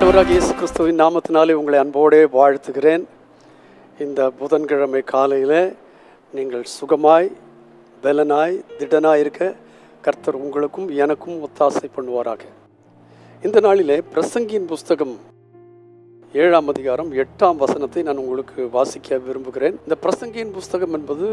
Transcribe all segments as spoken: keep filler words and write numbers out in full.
ஆண்டவராகிய இயேசு கிறிஸ்துவின் நாமத்தினாலே உங்களை அன்போடே வாழ்த்துகிறேன். இந்த புதன்கிழமை காலையில் நீங்கள் சுகமாய் பலனாய் திடனாய் இருக்க கர்த்தர் உங்களுக்கும் எனக்கும் ஒத்தாசை பண்ணுவாராக. இந்த நாளிலே பிரசங்கியின் புஸ்தகம் ஏழாம் அதிகாரம் எட்டாம் வசனத்தை நான் உங்களுக்கு வாசிக்க விரும்புகிறேன். இந்த பிரசங்கியின் புஸ்தகம் என்பது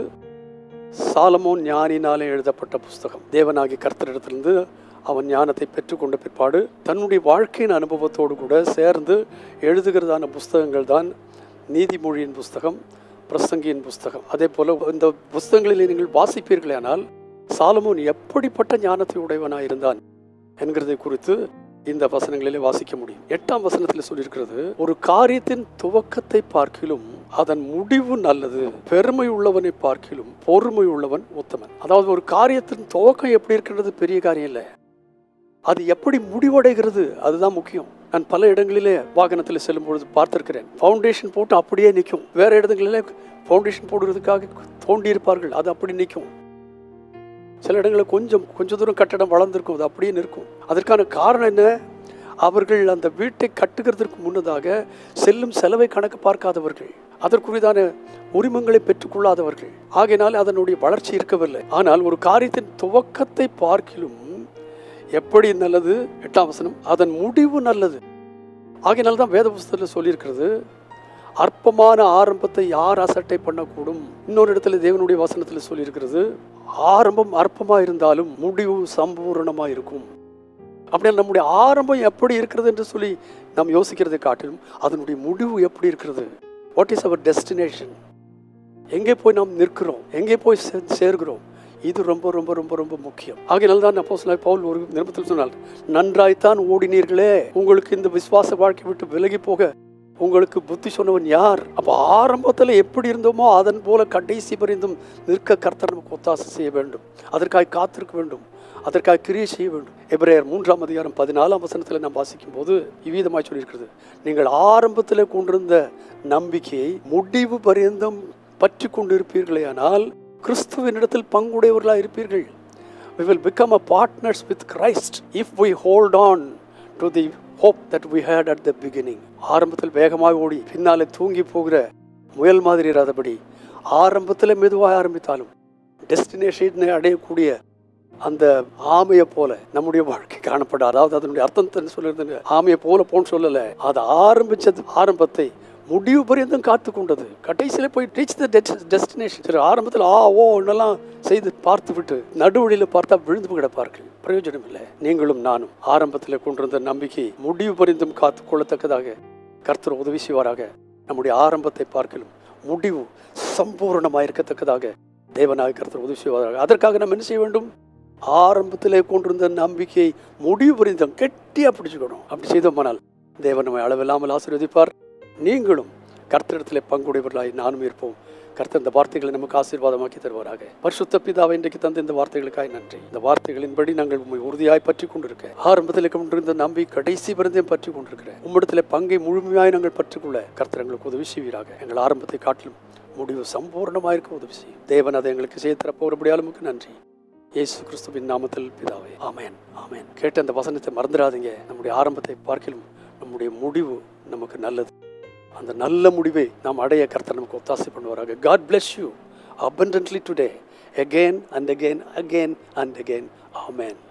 சாலமோன் ஞானினாலே எழுதப்பட்ட புஸ்தகம். தேவனாகிய கர்த்தரிடத்திலிருந்து அவன் ஞானத்தை பெற்றுக்கொண்ட பிற்பாடு தன்னுடைய வாழ்க்கையின் அனுபவத்தோடு கூட சேர்ந்து எழுதுகிறதான புஸ்தகங்கள் தான் நீதிமொழியின் புஸ்தகம், பிரசங்கியின் புஸ்தகம். அதே போல இந்த புஸ்தகங்களில் நீங்கள் வாசிப்பீர்களே ஆனால் சாலமோன் எப்படிப்பட்ட ஞானத்தை உடையவனாக இருந்தான் என்கிறதை குறித்து இந்த வசனங்களிலே வாசிக்க முடியும். எட்டாம் வசனத்தில் சொல்லியிருக்கிறது, ஒரு காரியத்தின் துவக்கத்தை பார்க்கிலும் அதன் முடிவு நல்லது, பெருமை உள்ளவனை பார்க்கிலும் பொறுமை உள்ளவன் உத்தமன். அதாவது ஒரு காரியத்தின் துவக்கம் எப்படி இருக்கின்றது பெரிய காரியம் இல்லை, அது எப்படி முடிவடைகிறது அதுதான் முக்கியம். நான் பல இடங்களிலே வாகனத்தில் செல்லும் பொழுது பார்த்திருக்கிறேன், ஃபவுண்டேஷன் போட்டு அப்படியே நிற்கும். வேற இடங்களிலே ஃபவுண்டேஷன் போடுறதுக்காக தோண்டி இருப்பார்கள், அது அப்படி நிற்கும். சில இடங்களில் கொஞ்சம் கொஞ்சம் தூரம் கட்டடம் வளர்ந்துருக்கும், அது அப்படியே நிற்கும். அதற்கான காரணம் என்ன? அவர்கள் அந்த வீட்டை கட்டுகிறதுக்கு முன்னதாக செல்லும் செலவை கணக்கு பார்க்காதவர்கள், அதற்குரியதான உரிமங்களை பெற்றுக்கொள்ளாதவர்கள். ஆகையினால் அதனுடைய வளர்ச்சி இருக்கவில்லை. ஆனால் ஒரு காரியத்தின் துவக்கத்தை பார்க்கிலும் எப்படி நல்லது, எட்டாம் வசனம், அதன் முடிவு நல்லது. ஆகையினால் தான் வேத புஸ்தகத்தில் சொல்லியிருக்கிறது, அற்பமான ஆரம்பத்தை யார் அசட்டை பண்ணக்கூடும். இன்னொரு இடத்துல தேவனுடைய வசனத்தில் சொல்லியிருக்கிறது, ஆரம்பம் அற்பமா இருந்தாலும் முடிவு சம்பூர்ணமா இருக்கும். அப்படின்னா நம்முடைய ஆரம்பம் எப்படி இருக்கிறது என்று சொல்லி நாம் யோசிக்கிறதை காட்டிலும் அதனுடைய முடிவு எப்படி இருக்கிறது, வாட் இஸ் அவர் டெஸ்டினேஷன், எங்கே போய் நாம் நிற்கிறோம், எங்கே போய் சேர்கிறோம், இது ரொம்ப ரொம்ப ரொம்ப ரொம்ப முக்கியம். ஆகையினால் தான் அப்போஸ்தலனாகிய பவுல் ஒரு நிருபத்தில் சொன்னார், நன்றாய்த்தான் ஓடினீர்களே, உங்களுக்கு இந்த விசுவாச வாழ்க்கை விட்டு விலகி போக உங்களுக்கு புத்தி சொன்னவன் யார்? அப்போ ஆரம்பத்தில் எப்படி இருந்தோமோ அதன் போல கடைசி பரிந்தும் நிற்க கர்த்தர் நமக்கு ஒத்தாசை செய்ய வேண்டும். அதற்காக காத்திருக்க வேண்டும், அதற்காக கிரியை செய்ய வேண்டும். எபிரேயர் மூன்றாம் அதிகாரம் பதினாலாம் வசனத்தில் நாம் வாசிக்கும் போது இவ்விதமாய் சொல்லியிருக்கிறது, நீங்கள் ஆரம்பத்தில் கொண்டிருந்த நம்பிக்கையை முடிவு பரியந்தம் பற்றி கொண்டு இருப்பீர்களே ஆனால் கிறிஸ்துவின் இடத்தில் பங்குடையவர்களாக இருப்பீர்கள். We will become a partners with Christ if we hold on to the hope that we had at the beginning. ஆரம்பத்தில் வேகமாக ஓடி பின்னாலே தூங்கி போகிற முயல் மாதிரி இராதபடி ஆரம்பத்தில் மெதுவாக ஆரம்பித்தாலும் டெஸ்டினேஷனை அடையக்கூடிய அந்த ஆமையை போல நம்முடைய வாழ்க்கை காணப்பட. அதாவது அதனுடைய அர்த்தம் சொல்லுறது ஆமையை போல போன்னு சொல்லலை, அது ஆரம்பிச்சது ஆரம்பத்தை முடிவு பரியந்தம் காத்து கொண்டது, கடைசியில் போய் ரீச் த டெஸ்டினேஷன். சரி, ஆரம்பத்தில் ஆ ஓ என்னெல்லாம் செய்து பார்த்து விட்டு நடுவழியில் பார்த்தா விழுந்து கிடப்பார்கள், பிரயோஜனம் இல்லை. நீங்களும் நானும் ஆரம்பத்தில் கொண்டிருந்த நம்பிக்கை முடிவு பரியந்தம் காத்து கொள்ளத்தக்கதாக கர்த்தர் உதவி செய்வாராக. நம்முடைய ஆரம்பத்தை பார்க்கலும் முடிவு சம்பூர்ணமாக இருக்கத்தக்கதாக தேவனாக கர்த்தர் உதவி செய்வாராக. அதற்காக நம்ம என்ன செய்ய வேண்டும்? ஆரம்பத்திலே கொண்டிருந்த நம்பிக்கையை முடிவு பரியந்தம் கெட்டியாக பிடிச்சுக்கணும். அப்படி செய்தோமானால் தேவன் நம்மை அளவில்லாமல் ஆசீர்வதிப்பார். நீங்களும் கர்த்தரிடத்தில் பங்குடையவர்களாய் நானும் இருப்போம். கர்த்தர் இந்த வார்த்தைகளை நமக்கு ஆசீர்வாதமாக்கி தருவாராக. பரிசுத்த பிதாவை இன்றைக்கு தந்த இந்த வார்த்தைகளுக்காய் நன்றி. இந்த வார்த்தைகளின்படி நாங்கள் உண்மை உறுதியாய் பற்றி கொண்டிருக்க, ஆரம்பத்தில் கொண்டிருந்த நம்பி கடைசி பரிந்தையும் பற்றி கொண்டிருக்கிறேன். உம்மிடத்தில் பங்கை முழுமையாய் நாங்கள் பற்றிக்கொள்ள கர்த்தர் எங்களுக்கு உதவி செய்வீராக. எங்கள் ஆரம்பத்தை காட்டிலும் முடிவு சம்பூர்ணமாக இருக்க உதவி செய்யும். தேவன் அதை எங்களுக்கு செய்ய தரப்போகிறபடியால் நமக்கு நன்றி. இயேசு கிறிஸ்துவின் நாமத்தில் பிதாவே, ஆமேன் ஆமேன். கேட்ட அந்த வசனத்தை மறந்துடாதீங்க. நம்முடைய ஆரம்பத்தை பார்க்கிலும் நம்முடைய முடிவு நமக்கு நல்லது. அந்த நல்ல முடிவை நாம் அடைய கர்த்தர் நமக்கு ஒத்தாசை பண்ணுவாராக. God bless you abundantly today, again and again, again and again. Amen.